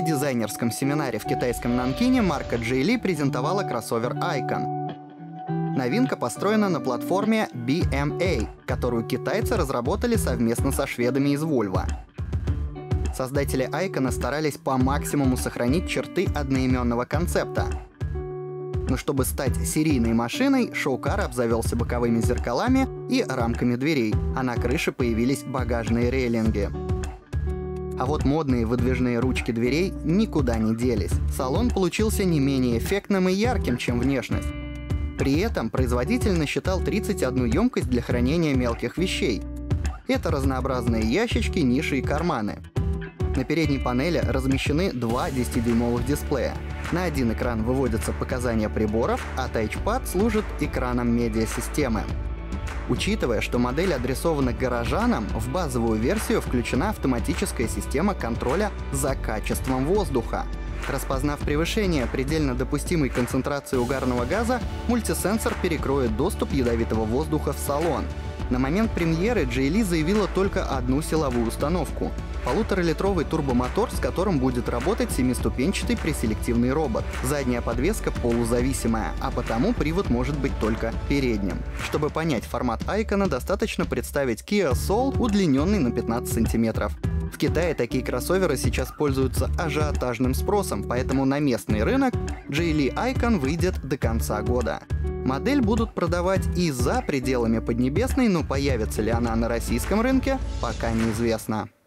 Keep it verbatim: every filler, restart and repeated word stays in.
дизайнерском семинаре в китайском Нанкине марка джей ли презентовала кроссовер Icon. Новинка построена на платформе би эм эй, которую китайцы разработали совместно со шведами из Volvo. Создатели Icon старались по максимуму сохранить черты одноименного концепта. Но чтобы стать серийной машиной, шоу-кар обзавелся боковыми зеркалами и рамками дверей, а на крыше появились багажные рейлинги. А вот модные выдвижные ручки дверей никуда не делись. Салон получился не менее эффектным и ярким, чем внешность. При этом производитель насчитал тридцать одну емкость для хранения мелких вещей. Это разнообразные ящички, ниши и карманы. На передней панели размещены два десятидюймовых дисплея. На один экран выводятся показания приборов, а тачпад служит экраном медиасистемы. Учитывая, что модель адресована горожанам, в базовую версию включена автоматическая система контроля за качеством воздуха. Распознав превышение предельно допустимой концентрации угарного газа, мультисенсор перекроет доступ ядовитого воздуха в салон. На момент премьеры джей ли заявила только одну силовую установку — полуторалитровый турбомотор, с которым будет работать семиступенчатый преселективный робот. Задняя подвеска полузависимая, а потому привод может быть только передним. Чтобы понять формат Icon, достаточно представить Kia Soul, удлиненный на пятнадцать сантиметров. В Китае такие кроссоверы сейчас пользуются ажиотажным спросом, поэтому на местный рынок джей ли Icon выйдет до конца года. Модель будут продавать и за пределами Поднебесной, но появится ли она на российском рынке, пока неизвестно.